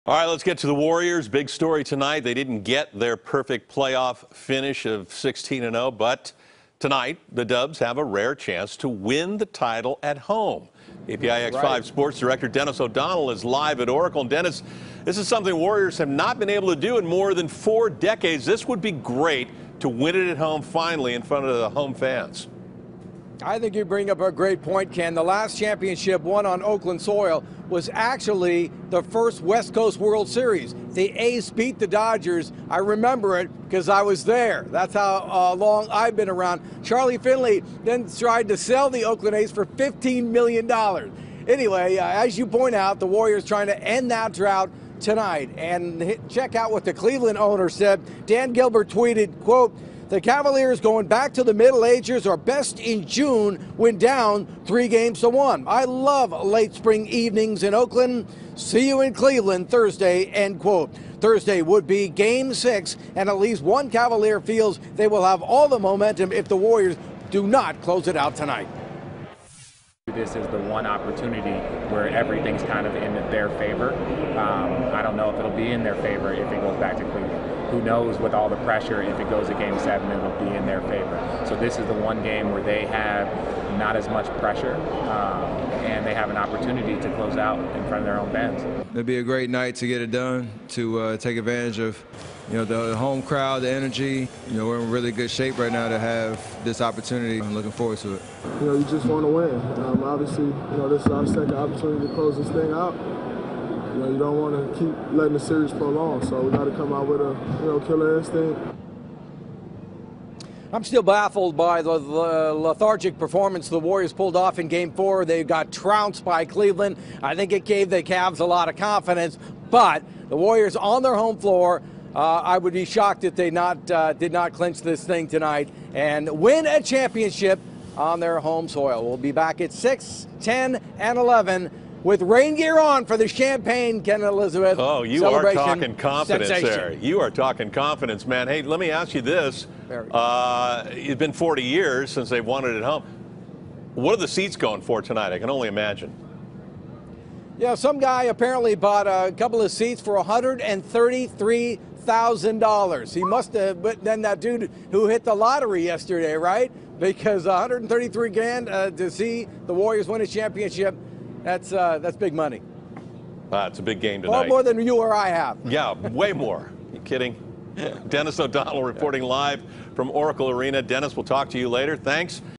All right, let's get to the Warriors. Big story tonight. They didn't get their perfect playoff finish of 16-0, but tonight the Dubs have a rare chance to win the title at home. KPIX5 Sports Director Dennis O'Donnell is live at Oracle. And Dennis, this is something Warriors have not been able to do in more than 4 decades. This would be great to win it at home finally in front of the home fans. I think you bring up a great point, Ken. The last championship won on Oakland soil was actually the first West Coast World Series. The A's beat the Dodgers. I remember it because I was there. That's how long I've been around. Charlie Finley then tried to sell the Oakland A's for $15 million. Anyway, as you point out, the Warriors trying to end that drought tonight. And check out what the Cleveland owner said. Dan Gilbert tweeted, quote, "The Cavaliers going back to the Middle Ages are best in June when down 3-1. I love late spring evenings in Oakland. See you in Cleveland Thursday," end quote. Thursday would be Game 6, and at least one Cavalier feels they will have all the momentum if the Warriors do not close it out tonight. This is the one opportunity where everything's kind of in their favor. I don't know if it'll be in their favor if it goes back to Cleveland. Who knows with all the pressure, if it goes to Game 7, it'll be in their favor. So this is the one game where they have not as much pressure, and they have an opportunity to close out in front of their own fans. It'll be a great night to get it done, to take advantage of the home crowd, the energy. We're in really good shape right now to have this opportunity. I'm looking forward to it. You just want to win. Obviously, this is our second opportunity to close this thing out. You don't want to keep letting the series prolong, so we got to come out with a killer instinct. I'm still baffled by the lethargic performance the Warriors pulled off in Game 4. They got trounced by Cleveland. I think it gave the Cavs a lot of confidence, but the Warriors on their home floor, I would be shocked if they did not clinch this thing tonight and win a championship on their home soil. We'll be back at 6, 10, and 11 with rain gear on for the Champagne, Ken and Elizabeth. Oh, you are talking confidence there. You are talking confidence, man. Hey, let me ask you this. It's been 40 years since they've won it at home. What are the seats going for tonight? I can only imagine. Yeah, some guy apparently bought a couple of seats for $133,000. He must have, but then that dude who hit the lottery yesterday, right? Because $133,000 to see the Warriors win a championship, that's big money. It's a big game tonight. Far more than you or I have. Yeah, way more. You kidding? Dennis O'Donnell reporting live from Oracle Arena. Dennis, we'll talk to you later. Thanks.